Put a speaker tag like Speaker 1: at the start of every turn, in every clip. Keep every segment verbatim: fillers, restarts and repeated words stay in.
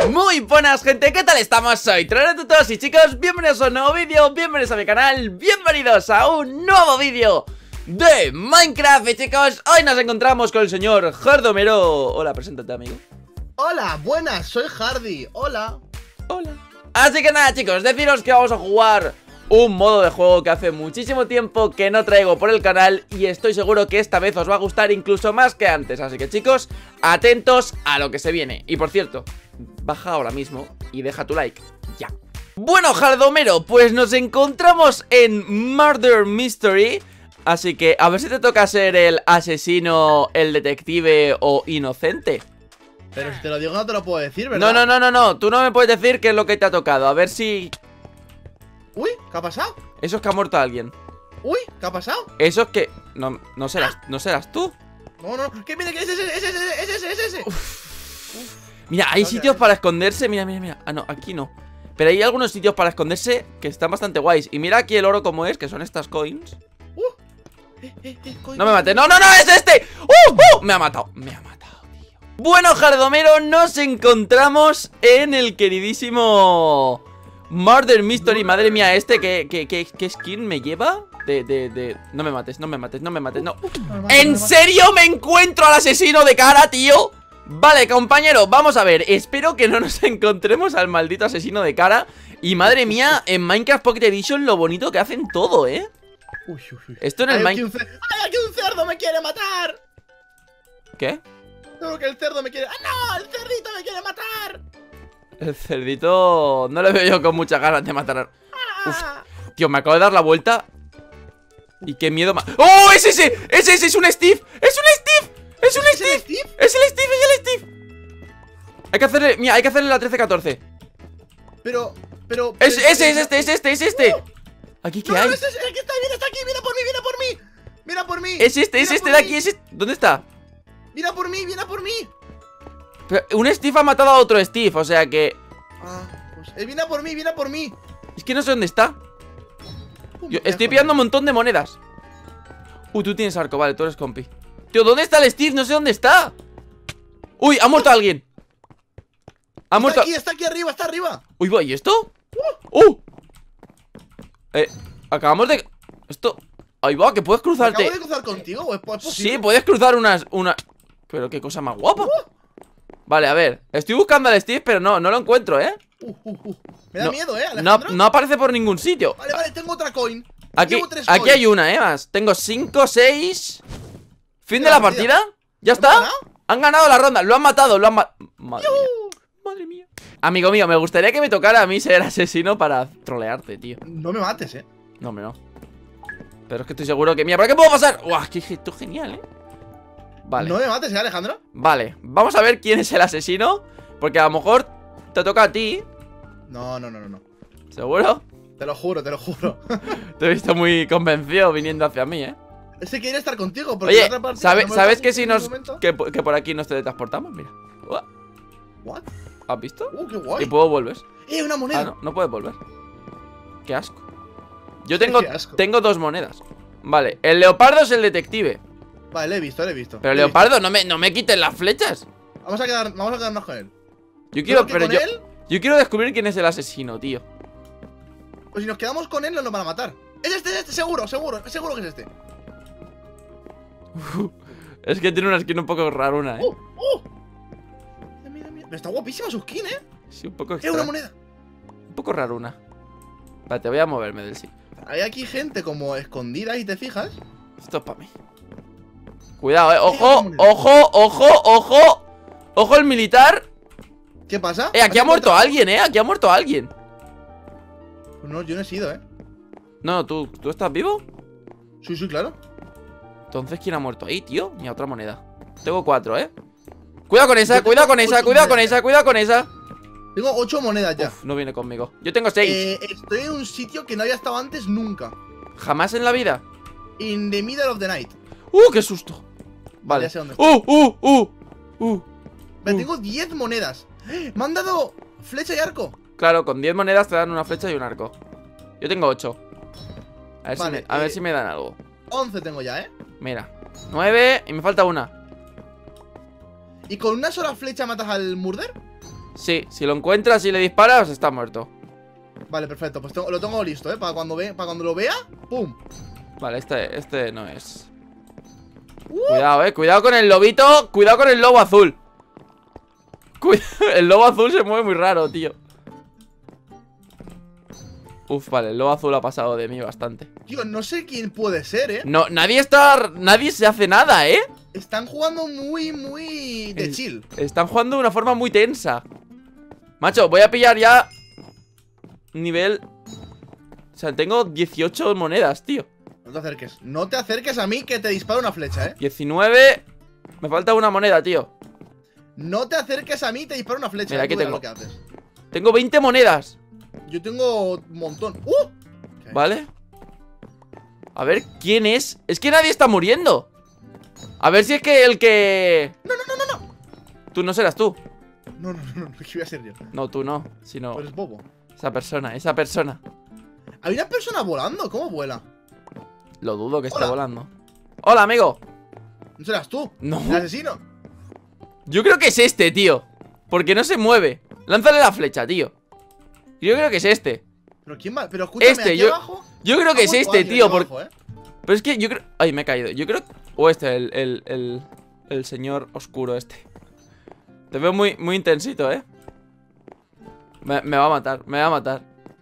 Speaker 1: Muy buenas gente, ¿qué tal estamos? Soy Trollatutos y chicos, bienvenidos a un nuevo vídeo, bienvenidos a mi canal, bienvenidos a un nuevo vídeo de Minecraft. Y chicos, hoy nos encontramos con el señor Jardomero. Hola, preséntate, amigo.
Speaker 2: Hola, buenas, soy Hardy, hola.
Speaker 1: Hola. Así que nada chicos, deciros que vamos a jugar un modo de juego que hace muchísimo tiempo que no traigo por el canal y estoy seguro que esta vez os va a gustar incluso más que antes. Así que chicos, atentos a lo que se viene. Y por cierto, baja ahora mismo y deja tu like, ya. Bueno, Jardomero, pues nos encontramos en Murder Mystery. Así que a ver si te toca ser el asesino, el detective o inocente.
Speaker 2: Pero si te lo digo no te lo puedo decir, ¿verdad?
Speaker 1: No, no, no, no, no, tú no me puedes decir qué es lo que te ha tocado. A ver si...
Speaker 2: Uy, ¿qué ha pasado?
Speaker 1: Eso es que ha muerto alguien.
Speaker 2: Uy, ¿qué ha pasado?
Speaker 1: Eso es que... No, no serás, no serás tú.
Speaker 2: No, no, que mire que es ese, es ese, es ese, es ese.
Speaker 1: Mira, hay
Speaker 2: No sé,
Speaker 1: sitios
Speaker 2: eh.
Speaker 1: para esconderse. Mira, mira, mira. Ah, no, aquí no. Pero hay algunos sitios para esconderse que están bastante guays. Y mira aquí el oro como es, que son estas coins.
Speaker 2: Uh, eh, eh, eh, coño.
Speaker 1: No me mates, no, no, no, es este. ¡Uh, uh! Me ha matado, me ha matado, tío. Bueno, Jardomero, nos encontramos en el queridísimo Murder Mystery. Madre mía, este, ¿qué, qué, qué, qué skin me lleva? De, de, de... No me mates, no me mates, no me mates, no.
Speaker 2: No me mates,
Speaker 1: ¿En
Speaker 2: no me mates.
Speaker 1: serio me encuentro al asesino de cara, tío? Vale, compañero, vamos a ver. Espero que no nos encontremos al maldito asesino de cara. Y madre mía, en Minecraft Pocket Edition lo bonito que hacen todo, ¿eh?
Speaker 2: Uy, uy, uy.
Speaker 1: Esto en el
Speaker 2: Ay, aquí
Speaker 1: Minecraft...
Speaker 2: un cer- ¡Ay, aquí un cerdo me quiere matar!
Speaker 1: ¿Qué?
Speaker 2: Seguro que el cerdo me quiere... ¡Ah, no! ¡El cerdito me quiere matar!
Speaker 1: El cerdito... No le veo yo con muchas ganas de matar. Uf,
Speaker 2: ¡Ah!
Speaker 1: tío, me acabo de dar la vuelta. Y qué miedo más. ¡Oh, es ese! ¡Es ese! ¡Es un Steve! ¡Es un Steve! ¡Es un
Speaker 2: ¿Es el
Speaker 1: Steve!
Speaker 2: Steve?
Speaker 1: ¡Es el Steve! ¡Es el Steve! Hay que hacerle... Mira, hay que hacerle la trece catorce.
Speaker 2: Pero... Pero...
Speaker 1: Es,
Speaker 2: pero-
Speaker 1: ese, es este, es este, es este.
Speaker 2: ¡Uh!
Speaker 1: ¿Aquí qué
Speaker 2: No,
Speaker 1: hay?
Speaker 2: no, es ese, el que está, viene, está aquí, viene por mí, viene por mí. Mira por mí.
Speaker 1: Es este, es
Speaker 2: Mira
Speaker 1: este
Speaker 2: por
Speaker 1: de
Speaker 2: mí.
Speaker 1: aquí, es este. ¿Dónde está?
Speaker 2: Mira por mí, viene por mí.
Speaker 1: Pero un Steve ha matado a otro Steve, o sea que...
Speaker 2: Ah, pues... Eh, viene por mí, viene por mí.
Speaker 1: Es que no sé dónde está.
Speaker 2: Pum,
Speaker 1: Yo
Speaker 2: ya,
Speaker 1: estoy
Speaker 2: joder.
Speaker 1: pillando un montón de monedas. Uy, tú tienes arco, vale, tú eres compi. Tío, ¿dónde está el Steve? No sé dónde está. Uy, ha muerto alguien. Ha
Speaker 2: Está
Speaker 1: muerto...
Speaker 2: aquí, está aquí arriba, está arriba.
Speaker 1: Uy, voy, ¿y esto? ¡Uh! Eh, acabamos de... Esto... Ahí va, que puedes
Speaker 2: ¿Me
Speaker 1: cruzarte.
Speaker 2: acabo de cruzar contigo? ¿O es, es posible?
Speaker 1: Sí, puedes cruzar unas... Una... Pero qué cosa más guapa. Vale, a ver, estoy buscando al Steve, pero no, no lo encuentro, ¿eh?
Speaker 2: Uh, uh, uh. Me da
Speaker 1: No,
Speaker 2: miedo, ¿eh,
Speaker 1: No,
Speaker 2: Alejandro?
Speaker 1: no aparece por ningún sitio.
Speaker 2: Vale, vale, tengo otra coin.
Speaker 1: Aquí,
Speaker 2: Llevo tres
Speaker 1: aquí
Speaker 2: coins.
Speaker 1: hay una, ¿eh? Más. Tengo cinco, seis. Fin de
Speaker 2: La
Speaker 1: la
Speaker 2: partida.
Speaker 1: partida. ¿Ya
Speaker 2: ¿Hemos
Speaker 1: está?
Speaker 2: ganado?
Speaker 1: Han ganado la ronda, lo han matado, lo han matado. Madre mía. Madre mía. Amigo mío, me gustaría que me tocara a mí ser asesino para trolearte, tío.
Speaker 2: No me mates, ¿eh?
Speaker 1: No, hombre, no. Pero es que estoy seguro que... Mira, ¿por qué puedo pasar? ¡Guau! ¡Qué gesto genial, eh! Vale.
Speaker 2: No me mates, ¿eh, Alejandro?
Speaker 1: Vale, vamos a ver quién es el asesino. Porque a lo mejor te toca a ti.
Speaker 2: No, no, no, no, no.
Speaker 1: ¿Seguro?
Speaker 2: Te lo juro, te lo juro.
Speaker 1: Te he visto muy convencido viniendo hacia mí, eh.
Speaker 2: Ese quiere estar contigo. Porque
Speaker 1: Oye,
Speaker 2: la otra partida
Speaker 1: ¿sabe-
Speaker 2: no me
Speaker 1: ¿sabes
Speaker 2: lo
Speaker 1: que
Speaker 2: has
Speaker 1: si
Speaker 2: dicho en
Speaker 1: nos...
Speaker 2: ningún momento?
Speaker 1: Que, que por aquí nos teletransportamos? Mira. Uah,
Speaker 2: What?
Speaker 1: ¿has visto?
Speaker 2: Uh, qué
Speaker 1: Y
Speaker 2: guay.
Speaker 1: puedo volver.
Speaker 2: Eh, una moneda.
Speaker 1: Ah, no, no puedes volver. Qué asco. Yo tengo,
Speaker 2: Qué asco.
Speaker 1: tengo dos monedas. Vale, el leopardo es el detective.
Speaker 2: Vale, le he visto, le he visto.
Speaker 1: Pero
Speaker 2: Le he visto.
Speaker 1: leopardo, no me, no me quiten las flechas.
Speaker 2: Vamos a, quedar, vamos a quedarnos con él.
Speaker 1: Yo quiero,
Speaker 2: Creo que
Speaker 1: pero
Speaker 2: con
Speaker 1: yo,
Speaker 2: él,
Speaker 1: yo quiero descubrir quién es el asesino, tío.
Speaker 2: pues si nos quedamos con él, nos lo van a matar. Es este, es este, seguro, seguro, seguro que es este.
Speaker 1: Es que tiene una skin un poco raruna, eh.
Speaker 2: ¡Uh! ¡Uh! Mira, mira, mira. Pero está guapísima su skin, ¿eh?
Speaker 1: Sí, un poco
Speaker 2: ¡Eh,
Speaker 1: extra.
Speaker 2: una moneda!
Speaker 1: Un poco raruna. Vale, te voy a moverme del sí.
Speaker 2: Hay aquí gente como escondida y te fijas.
Speaker 1: Esto es para mí. Cuidado, eh. Ojo,
Speaker 2: una moneda.
Speaker 1: ojo, ojo, ojo. Ojo el militar.
Speaker 2: ¿Qué pasa?
Speaker 1: Eh, aquí
Speaker 2: ¿Has
Speaker 1: ha muerto
Speaker 2: encontrado?
Speaker 1: alguien, eh. Aquí ha muerto alguien.
Speaker 2: Pues no, yo no he sido, ¿eh?
Speaker 1: No, ¿tú, ¿tú estás vivo?
Speaker 2: Sí, sí, claro.
Speaker 1: Entonces, ¿quién ha muerto ahí, tío? Mira, otra moneda. Tengo cuatro, ¿eh? Cuidado con esa,
Speaker 2: Yo
Speaker 1: cuidado
Speaker 2: tengo
Speaker 1: con esa,
Speaker 2: ocho
Speaker 1: cuidado con
Speaker 2: monedas.
Speaker 1: esa, cuidado con esa.
Speaker 2: Tengo ocho monedas ya.
Speaker 1: Uf, no viene conmigo. Yo tengo seis.
Speaker 2: Eh, estoy en un sitio que no había estado antes nunca.
Speaker 1: Jamás en la vida.
Speaker 2: In the middle of the night.
Speaker 1: ¡Uh, qué susto! Vale.
Speaker 2: Ya sé dónde estoy.
Speaker 1: ¡Uh, uh, uh! ¡Uh!
Speaker 2: Me
Speaker 1: uh.
Speaker 2: tengo diez monedas. ¡Eh! Me han dado flecha y arco.
Speaker 1: Claro, con diez monedas te dan una flecha y un arco. Yo tengo ocho. A ver,
Speaker 2: Vale,
Speaker 1: si, me, a ver
Speaker 2: eh.
Speaker 1: si me dan algo.
Speaker 2: once tengo ya, ¿eh?
Speaker 1: Mira. nueve y me falta una.
Speaker 2: ¿Y con una sola flecha matas al murder?
Speaker 1: Sí, si lo encuentras y le disparas, está muerto.
Speaker 2: Vale, perfecto, pues tengo, lo tengo listo, ¿eh? Para cuando, ve, para cuando lo vea, ¡pum!
Speaker 1: Vale, este, este no es.
Speaker 2: Uh.
Speaker 1: Cuidado, eh, cuidado con el lobito. Cuidado con el lobo azul. Cuida- El lobo azul se mueve muy raro, tío. Uf, vale, el lobo azul ha pasado de mí bastante.
Speaker 2: Tío, no sé quién puede ser, ¿eh?
Speaker 1: No, nadie está... Nadie se hace nada, ¿eh?
Speaker 2: Están jugando muy, muy de
Speaker 1: El-
Speaker 2: chill.
Speaker 1: Están jugando de una forma muy tensa. Macho, voy a pillar ya nivel... O sea, tengo dieciocho monedas, tío.
Speaker 2: No te acerques. No te acerques a mí que te dispara una flecha, ¿eh?
Speaker 1: diecinueve. Me falta una moneda, tío.
Speaker 2: No te acerques a mí y te dispara una flecha.
Speaker 1: Mira,
Speaker 2: ¿eh?
Speaker 1: aquí
Speaker 2: Tú verás
Speaker 1: tengo.
Speaker 2: lo que haces.
Speaker 1: Tengo veinte monedas.
Speaker 2: Yo tengo un montón. ¡Uh! ¿Qué?
Speaker 1: ¿Vale? A ver, ¿quién es? Es que nadie está muriendo. A ver si es que el que...
Speaker 2: No, no, no, no, no.
Speaker 1: Tú no serás tú.
Speaker 2: No, no, no, no, ¿qué voy a ser yo?
Speaker 1: No, tú no, sino
Speaker 2: Pues es bobo.
Speaker 1: esa persona, esa persona.
Speaker 2: Hay una persona volando, ¿cómo vuela?
Speaker 1: Lo dudo que esté
Speaker 2: Hola.
Speaker 1: volando. Hola, amigo.
Speaker 2: ¿No serás tú?
Speaker 1: No.
Speaker 2: ¿El asesino?
Speaker 1: Yo creo que es este, tío. Porque no se mueve. Lánzale la flecha, tío. Yo creo que es este.
Speaker 2: ¿Pero quién va? Pero escúchame,
Speaker 1: Este,
Speaker 2: aquí
Speaker 1: yo-
Speaker 2: abajo
Speaker 1: Yo creo que
Speaker 2: ha
Speaker 1: es
Speaker 2: muerto
Speaker 1: este,
Speaker 2: alguien
Speaker 1: tío.
Speaker 2: aquí
Speaker 1: Porque...
Speaker 2: abajo, ¿eh?
Speaker 1: Pero es que yo creo... Ay, me he caído. Yo creo... O este, el, el, el, el señor oscuro este. Te veo muy, muy intensito, ¿eh? Me, me va a matar, me va a matar.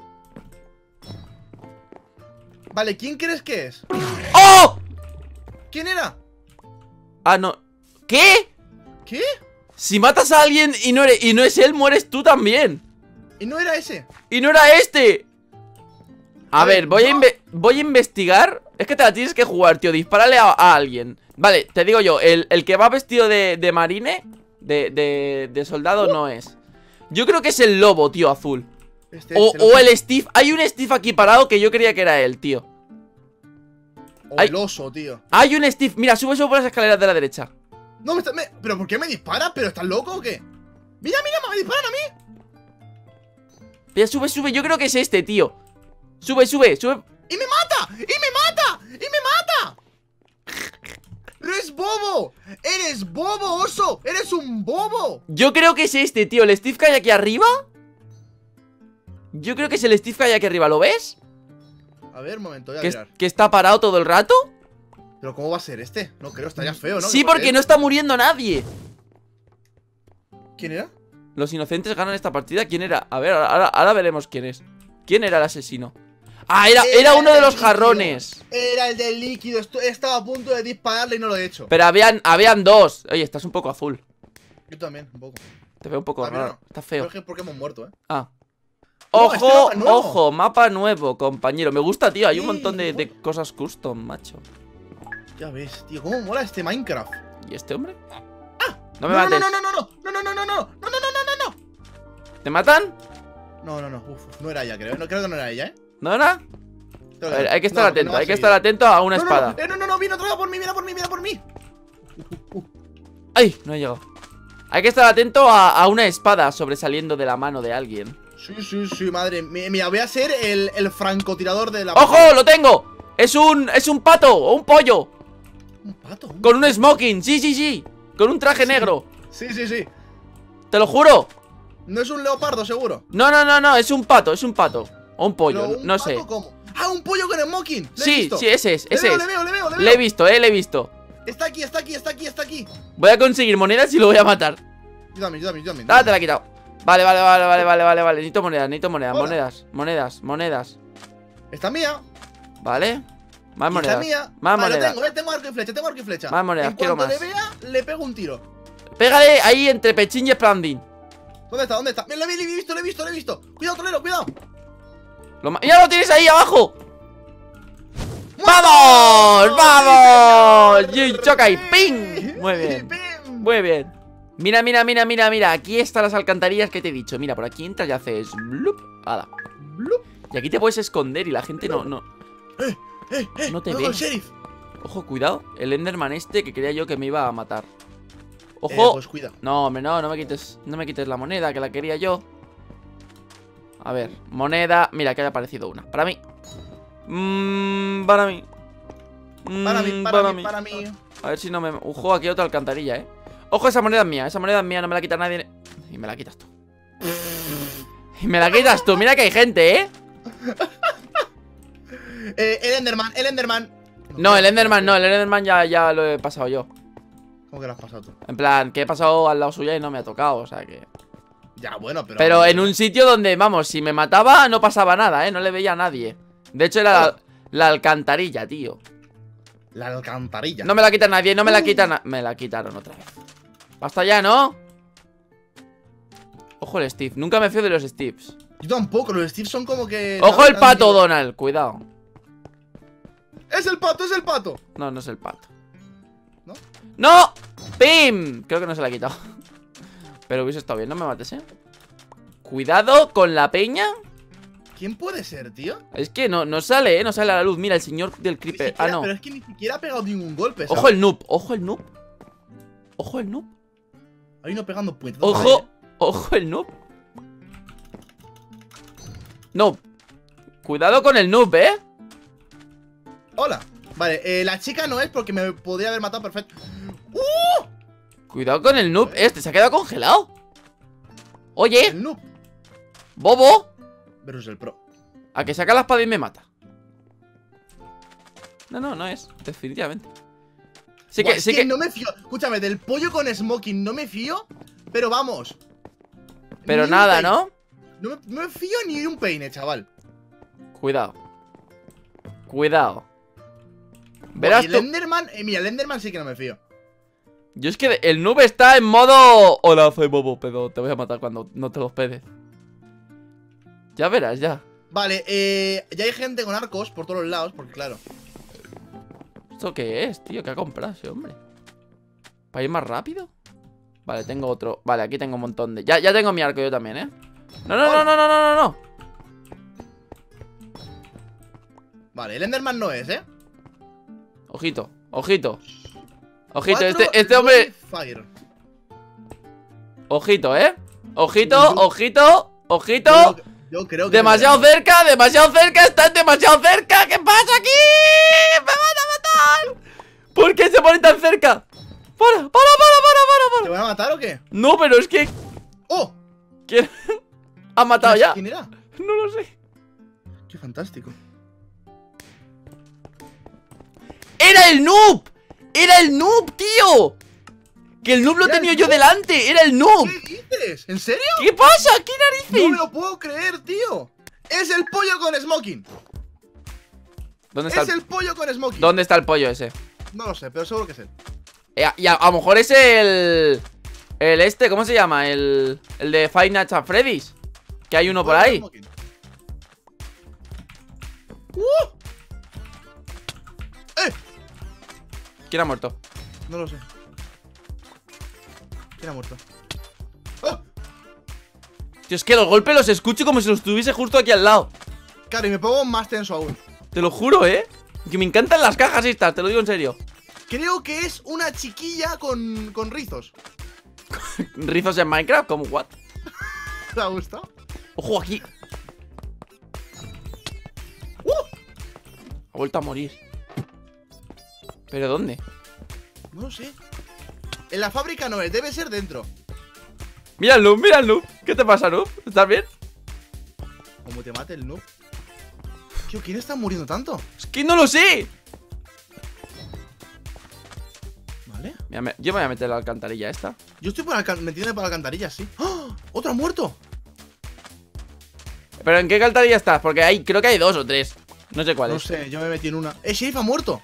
Speaker 2: Vale, ¿quién crees que es?
Speaker 1: ¡Oh!
Speaker 2: ¿Quién era?
Speaker 1: Ah, no. ¿Qué?
Speaker 2: ¿Qué?
Speaker 1: Si matas a alguien y no, eres, y no es él, mueres tú también.
Speaker 2: ¿Y no era ese?
Speaker 1: ¡Y no era este! A,
Speaker 2: A
Speaker 1: ver,
Speaker 2: ver,
Speaker 1: voy, a
Speaker 2: yo-
Speaker 1: inve- voy a investigar. Es que te la tienes que jugar, tío. Dispárale a, a alguien. Vale, te digo yo, el, el que va vestido de, de marine, de, de, de soldado, no es. Yo creo que es el lobo, tío, azul.
Speaker 2: Este,
Speaker 1: O,
Speaker 2: este,
Speaker 1: o el Steve. Hay un Steve aquí parado que yo creía que era él, tío.
Speaker 2: O
Speaker 1: Ay.
Speaker 2: el oso, tío.
Speaker 1: Hay un Steve. Mira, sube, sube por las escaleras de la derecha.
Speaker 2: No, me está, me- ¿pero por qué me dispara? ¿Pero estás loco o qué? Mira, mira, me disparan a mí.
Speaker 1: Mira, sube, sube. Yo creo que es este, tío. Sube, sube, sube.
Speaker 2: ¡Y me mata! ¡Y me mata! ¡Y me mata! ¡Pero es bobo! ¡Eres bobo, oso! ¡Eres un bobo!
Speaker 1: Yo creo que es este, tío. El Steve que hay aquí arriba. Yo creo que es el Steve que hay aquí arriba. ¿Lo ves?
Speaker 2: A ver, un momento, voy a
Speaker 1: Que, es-
Speaker 2: mirar.
Speaker 1: que está parado todo el rato.
Speaker 2: ¿Pero cómo va a ser este? No creo, estaría feo, ¿no?
Speaker 1: Sí,
Speaker 2: ¿Qué
Speaker 1: porque
Speaker 2: pasa?
Speaker 1: no está muriendo nadie.
Speaker 2: ¿Quién era?
Speaker 1: Los inocentes ganan esta partida. ¿Quién era? A ver, ahora, ahora veremos quién es. ¿Quién era el asesino? Ah, era, era uno de los
Speaker 2: el líquido.
Speaker 1: jarrones.
Speaker 2: Era el del líquido. Esto- Estaba a punto de dispararle y no lo he hecho.
Speaker 1: Pero habían, habían dos. Oye, estás un poco azul.
Speaker 2: Yo también, un poco.
Speaker 1: Te veo un poco
Speaker 2: Ah, mira,
Speaker 1: raro.
Speaker 2: no.
Speaker 1: Está
Speaker 2: Pero
Speaker 1: feo.
Speaker 2: es que porque hemos muerto, ¿eh?
Speaker 1: Ah.
Speaker 2: Oh, este
Speaker 1: Ojo,
Speaker 2: mapa nuevo.
Speaker 1: ojo, mapa nuevo, compañero. Me gusta, tío. Hay un
Speaker 2: Sí,
Speaker 1: montón de, de
Speaker 2: ojo.
Speaker 1: cosas custom, macho.
Speaker 2: Ya ves, tío, cómo mola este Minecraft.
Speaker 1: ¿Y este hombre?
Speaker 2: ¡Ah!
Speaker 1: No me
Speaker 2: no,
Speaker 1: mates.
Speaker 2: no, no, no, no, no, no, no, no, no, no, no, no, no, no, no.
Speaker 1: ¿Te matan?
Speaker 2: No, no, no, uf, no era ella, creo. No, creo que no era ella, ¿eh?
Speaker 1: ¿No era?
Speaker 2: Creo
Speaker 1: A ver,
Speaker 2: no.
Speaker 1: hay que estar
Speaker 2: No, porque
Speaker 1: atento.
Speaker 2: no me ha
Speaker 1: hay que
Speaker 2: seguido.
Speaker 1: estar atento a una
Speaker 2: No, no,
Speaker 1: espada.
Speaker 2: No, eh, no, no, no, vino otra vez por mí, viene por mí, viene por mí.
Speaker 1: ¡Ay! No he llegado. Hay que estar atento a, a una espada sobresaliendo de la mano de alguien.
Speaker 2: Sí, sí, sí, madre. mi- Mira, voy a ser el, el francotirador de la.
Speaker 1: ¡Ojo! ¡Lo tengo! Es un, es un pato o un pollo.
Speaker 2: Un pato. un-
Speaker 1: Con un smoking. Sí, sí, sí. Con un traje
Speaker 2: Sí.
Speaker 1: negro.
Speaker 2: Sí, sí, sí.
Speaker 1: Te lo juro.
Speaker 2: No es un leopardo, seguro.
Speaker 1: No, no, no, no. Es un pato. Es un pato. O un pollo.
Speaker 2: Pero un
Speaker 1: No
Speaker 2: pato,
Speaker 1: sé.
Speaker 2: ¿cómo? ¡Ah, un pollo con smoking! ¿Le he
Speaker 1: Sí,
Speaker 2: visto?
Speaker 1: sí, ese es.
Speaker 2: Le
Speaker 1: Ese
Speaker 2: veo,
Speaker 1: es.
Speaker 2: le veo, le veo, le veo.
Speaker 1: Le he visto, eh. Le he visto.
Speaker 2: Está aquí, está aquí, está aquí, está aquí.
Speaker 1: Voy a conseguir monedas y lo voy a matar.
Speaker 2: Yo también, yo también, yo también.
Speaker 1: Ah, te la he quitado. Vale, vale, vale, vale, vale, vale, vale. Necesito monedas, necesito monedas,
Speaker 2: Hola.
Speaker 1: monedas, monedas, monedas.
Speaker 2: Esta mía.
Speaker 1: Vale. Más
Speaker 2: Esta
Speaker 1: monedas.
Speaker 2: mía.
Speaker 1: Más
Speaker 2: Vale,
Speaker 1: monedas.
Speaker 2: tengo, eh, tengo arco y flecha, tengo arco y flecha.
Speaker 1: Más monedas,
Speaker 2: en
Speaker 1: quiero
Speaker 2: cuanto
Speaker 1: más.
Speaker 2: le vea, le pego un tiro.
Speaker 1: Pégale ahí entre pechín y esplandín.
Speaker 2: ¿Dónde está? ¿Dónde está? Mira, lo he visto, lo he visto, lo he visto. Cuidado, Tolero, cuidado.
Speaker 1: Lo ma- ¡Ya lo tienes ahí abajo!
Speaker 2: ¡Muerto!
Speaker 1: ¡Vamos! ¡Vamos!
Speaker 2: ¡Sí, señor!
Speaker 1: Y choca y
Speaker 2: ¡Sí!
Speaker 1: ¡ping! Muy bien.
Speaker 2: ¡Pim!
Speaker 1: Muy bien. Mira, mira, mira, mira, mira. Aquí están las alcantarillas que te he dicho. Mira, por aquí entras y haces blup. Hala.
Speaker 2: Blup.
Speaker 1: Y aquí te puedes esconder y la gente no, no.
Speaker 2: ¡Eh, eh, eh!
Speaker 1: No te
Speaker 2: ¡Luego
Speaker 1: ve.
Speaker 2: el sheriff!
Speaker 1: Ojo, cuidado. El Enderman este que creía yo que me iba a matar.
Speaker 2: Eh,
Speaker 1: Ojo.
Speaker 2: pues cuida.
Speaker 1: No, hombre, no, no me quites. No me quites la moneda, que la quería yo. A ver, moneda. Mira, que haya aparecido una. Para mí. Mmm, para mí. Mm,
Speaker 2: Para mí, para, mí, para mí.
Speaker 1: A ver si no me. Ojo, aquí hay otra alcantarilla, eh. Ojo, esa moneda es mía. Esa moneda es mía, no me la quita nadie. Y me la quitas tú. Y me la quitas tú, mira que hay gente, ¿eh?
Speaker 2: eh el Enderman, el Enderman.
Speaker 1: No, el Enderman no, el Enderman ya, ya lo he pasado yo.
Speaker 2: ¿Cómo que lo has pasado tú?
Speaker 1: En plan, que he pasado al lado suya y no me ha tocado, o sea que...
Speaker 2: Ya, bueno, pero...
Speaker 1: Pero en un sitio donde, vamos, si me mataba no pasaba nada, ¿eh? No le veía a nadie. De hecho era la, la alcantarilla, tío.
Speaker 2: La alcantarilla.
Speaker 1: No me la quita nadie, no me la quitan. Me la quitaron otra vez. Basta ya, ¿no? Ojo el Steve, nunca me fío de los Steves.
Speaker 2: Yo tampoco, los Steve son como que...
Speaker 1: Ojo el pato, Donald, cuidado.
Speaker 2: ¡Es el pato, es el pato!
Speaker 1: No, no es el pato.
Speaker 2: ¿No?
Speaker 1: ¡No! ¡Pim! Creo que no se la ha quitado. Pero hubiese estado bien, no me mates, ¿eh? Cuidado con la peña.
Speaker 2: ¿Quién puede ser, tío?
Speaker 1: Es que no, no sale, ¿eh? No sale a la luz. Mira, el señor del creeper.
Speaker 2: Siquiera,
Speaker 1: Ah, no.
Speaker 2: Pero es que ni siquiera ha pegado ningún golpe, ¿sabes?
Speaker 1: Ojo el noob, ojo el noob. Ojo el noob.
Speaker 2: Hay uno pegando puentes.
Speaker 1: Ojo, ojo el noob. Noob. Cuidado con el noob, ¿eh?
Speaker 2: Hola. Vale, eh, la chica no es porque me podría haber matado perfecto. ¡Uh!
Speaker 1: Cuidado con el noob este, se ha quedado congelado. Oye,
Speaker 2: El noob
Speaker 1: Bobo,
Speaker 2: versus el pro.
Speaker 1: a que saca la espada y me mata. No, no, no es, definitivamente. Sí
Speaker 2: Buah,
Speaker 1: que,
Speaker 2: es
Speaker 1: sí
Speaker 2: que
Speaker 1: que
Speaker 2: no me fío. Escúchame, del pollo con smoking no me fío. Pero vamos.
Speaker 1: Pero
Speaker 2: Ni un
Speaker 1: nada,
Speaker 2: peine.
Speaker 1: ¿no?
Speaker 2: No me, no me fío ni un peine, chaval.
Speaker 1: Cuidado. Cuidado.
Speaker 2: Buah,
Speaker 1: Verás
Speaker 2: y el
Speaker 1: tú.
Speaker 2: Enderman, eh, mira, el Enderman sí que no me fío.
Speaker 1: Yo es que el noob está en modo... Hola, soy Bobo, pero te voy a matar cuando no te los pedes. Ya verás, ya.
Speaker 2: Vale, eh, ya hay gente con arcos por todos los lados, porque claro.
Speaker 1: ¿Esto qué es, tío? ¿Qué ha comprado ese hombre? ¿Para ir más rápido? Vale, tengo otro. Vale, aquí tengo un montón de... Ya, ya tengo mi arco yo también, ¿eh? No, no, no, no, no, no, no, no.
Speaker 2: Vale, el Enderman no es, ¿eh?
Speaker 1: Ojito, ojito. Ojito,
Speaker 2: Cuatro,
Speaker 1: este, este hombre...
Speaker 2: Fire.
Speaker 1: Ojito, ¿eh? Ojito,
Speaker 2: Yo-
Speaker 1: ojito, ojito.
Speaker 2: Yo, yo creo que
Speaker 1: Demasiado cerca, demasiado cerca, están demasiado cerca. ¿Qué pasa aquí? ¡Me van a matar! ¿Por qué se ponen tan cerca? ¡Para, para, para, para, para,
Speaker 2: ¿Te
Speaker 1: para!
Speaker 2: van a matar o qué?
Speaker 1: No, pero es que...
Speaker 2: ¡Oh!
Speaker 1: ¿Quién? ¿Ha matado ya?
Speaker 2: ¿Quién era?
Speaker 1: No lo sé.
Speaker 2: Qué fantástico.
Speaker 1: ¡Era el noob! ¡Era el noob, tío! Que el noob lo
Speaker 2: ¿Era el
Speaker 1: tenía yo
Speaker 2: noob?
Speaker 1: delante. ¡Era el noob!
Speaker 2: ¿Qué dices? ¿En serio?
Speaker 1: ¿Qué pasa? ¿Qué
Speaker 2: No me
Speaker 1: narices?
Speaker 2: lo puedo creer, tío. Es el pollo con smoking.
Speaker 1: ¿Dónde está
Speaker 2: Es
Speaker 1: el...
Speaker 2: el pollo con smoking.
Speaker 1: ¿Dónde está el pollo ese?
Speaker 2: No lo sé, pero seguro que es él.
Speaker 1: Eh, y a, a lo mejor es el... El este, ¿cómo se llama? El, el de Five Nights at Freddy's. Que hay uno por
Speaker 2: Pollo con
Speaker 1: ahí.
Speaker 2: smoking. ¡Uh! ¡Eh!
Speaker 1: ¿Quién ha muerto?
Speaker 2: No lo sé. ¿Quién ha muerto? ¡Oh!
Speaker 1: Tío, es que los golpes los escucho como si los tuviese justo aquí al lado.
Speaker 2: Claro, y me pongo más tenso aún.
Speaker 1: Te lo juro, ¿eh? Que me encantan las cajas estas, te lo digo en serio.
Speaker 2: Creo que es una chiquilla con, con rizos.
Speaker 1: Rizos en Minecraft, ¿cómo? ¿What?
Speaker 2: ¿Te ha gustado?
Speaker 1: Ojo, aquí.
Speaker 2: ¡Uh!
Speaker 1: Ha vuelto a morir. ¿Pero dónde?
Speaker 2: No lo sé. En la fábrica no es, debe ser dentro.
Speaker 1: Mira el noob, mira el noob. ¿Qué te pasa, noob? ¿Estás bien?
Speaker 2: Como te mate el noob. Tío, ¿quién está muriendo tanto?
Speaker 1: Es que no lo sé.
Speaker 2: Vale.
Speaker 1: Mira, me- yo me voy a meter la alcantarilla esta.
Speaker 2: Yo estoy por la alcan- metiéndome por la alcantarilla, sí. ¡Oh! ¡Otro ha muerto!
Speaker 1: ¿Pero en qué alcantarilla estás? Porque hay, creo que hay dos o tres. No sé cuál
Speaker 2: No
Speaker 1: es.
Speaker 2: sé, yo me metí en una. ¡Eh, Sheriff ha muerto!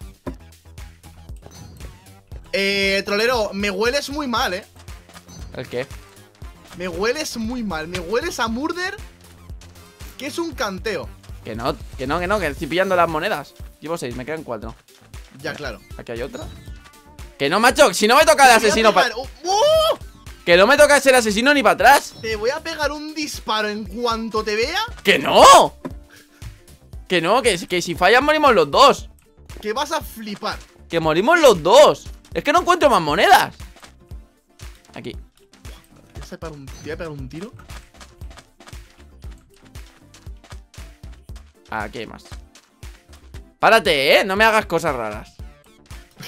Speaker 2: Eh, trolero, me hueles muy mal, eh.
Speaker 1: ¿El qué?
Speaker 2: Me hueles muy mal. Me hueles a murder, que es un canteo.
Speaker 1: Que no, que no, que no, que estoy pillando las monedas. Llevo seis, me quedan cuatro.
Speaker 2: Ya, claro.
Speaker 1: Aquí hay otra. Que no, macho, si no me toca el
Speaker 2: Te voy a
Speaker 1: asesino para...
Speaker 2: pegar- ¡Oh! ¡Oh!
Speaker 1: Que no me toca ser asesino ni para atrás.
Speaker 2: Te voy a pegar un disparo en cuanto te vea.
Speaker 1: ¡Que no! Que no, que, que si fallan morimos los dos.
Speaker 2: Que vas a flipar.
Speaker 1: Que morimos los dos. Es que no encuentro más monedas. Aquí.
Speaker 2: Te voy a pegar un, te voy a pegar un tiro.
Speaker 1: Aquí hay más. Párate, eh, no me hagas cosas raras.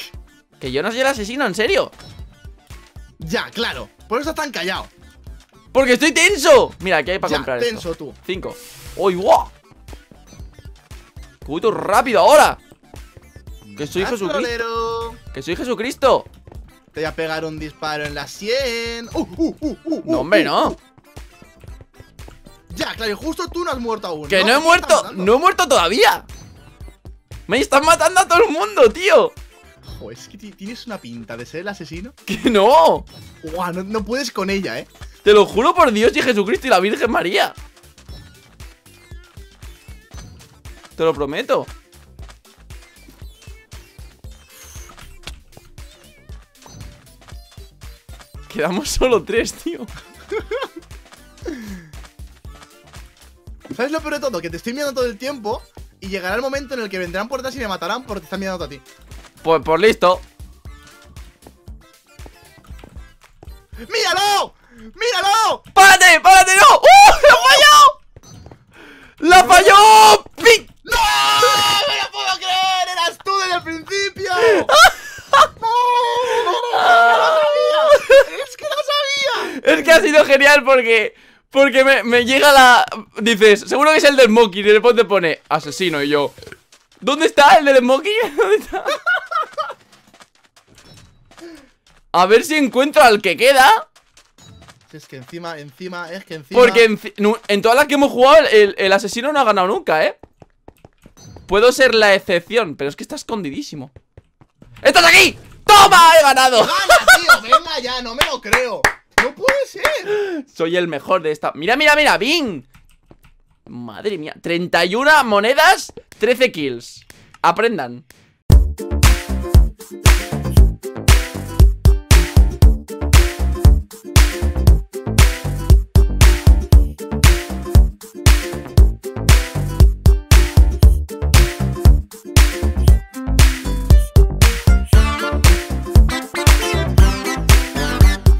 Speaker 1: Que yo no soy el asesino, en serio.
Speaker 2: Ya, claro. Por eso estás tan callado.
Speaker 1: Porque estoy tenso. Mira, ¿qué hay para
Speaker 2: Ya,
Speaker 1: comprar
Speaker 2: tenso
Speaker 1: esto?
Speaker 2: tú.
Speaker 1: Cinco. ¡Uy, guau! ¡Cubito rápido ahora! Que soy
Speaker 2: Más
Speaker 1: Jesucristo.
Speaker 2: trolero.
Speaker 1: Que soy Jesucristo.
Speaker 2: Te voy a pegar un disparo en la sien. Uh, uh, uh, uh,
Speaker 1: No,
Speaker 2: uh,
Speaker 1: hombre,
Speaker 2: uh,
Speaker 1: no.
Speaker 2: uh. Ya, claro, y justo tú no has muerto aún.
Speaker 1: Que no, he
Speaker 2: ¿Qué estás
Speaker 1: muerto.
Speaker 2: matando?
Speaker 1: No he muerto todavía. Me están matando a todo el mundo, tío.
Speaker 2: Joder, es que ti- tienes una pinta de ser el asesino.
Speaker 1: Que no.
Speaker 2: Guau, no, no puedes con ella, eh.
Speaker 1: Te lo juro por Dios y Jesucristo y la Virgen María. Te lo prometo. Quedamos solo tres, tío.
Speaker 2: ¿Sabes lo peor de todo? Que te estoy mirando todo el tiempo y llegará el momento en el que vendrán por detrás y me matarán porque te están mirando a ti.
Speaker 1: Pues, pues listo.
Speaker 2: ¡Míralo! ¡Míralo!
Speaker 1: ¡Párate! ¡Párate! ¡No! ¡Uh! ¡La falló! ¡La falló! ¡Pi!
Speaker 2: ¡No! ¡No me lo puedo creer! ¡Eras tú desde el principio! ¡No! ¡No lo sabía! ¡Es que lo sabía!
Speaker 1: Es que ha sido genial porque Porque me, me llega la... Dices, seguro que es el del Smoking. Y después te pone asesino y yo, ¿dónde está el del Smoking? ¿Dónde está? A ver si encuentro al que queda.
Speaker 2: Es que encima, encima, es que encima
Speaker 1: Porque en, no, en todas las que hemos jugado el, el asesino no ha ganado nunca, ¿eh? Puedo ser la excepción, pero es que está escondidísimo. ¡Estás aquí! ¡Toma! ¡He ganado!
Speaker 2: ¡Gana, tío! ¡Venga ya! ¡No me lo creo! ¡No puede ser!
Speaker 1: Soy el mejor de esta... ¡Mira, mira, mira! ¡Bing! Madre mía, treinta y una monedas, trece kills. Aprendan.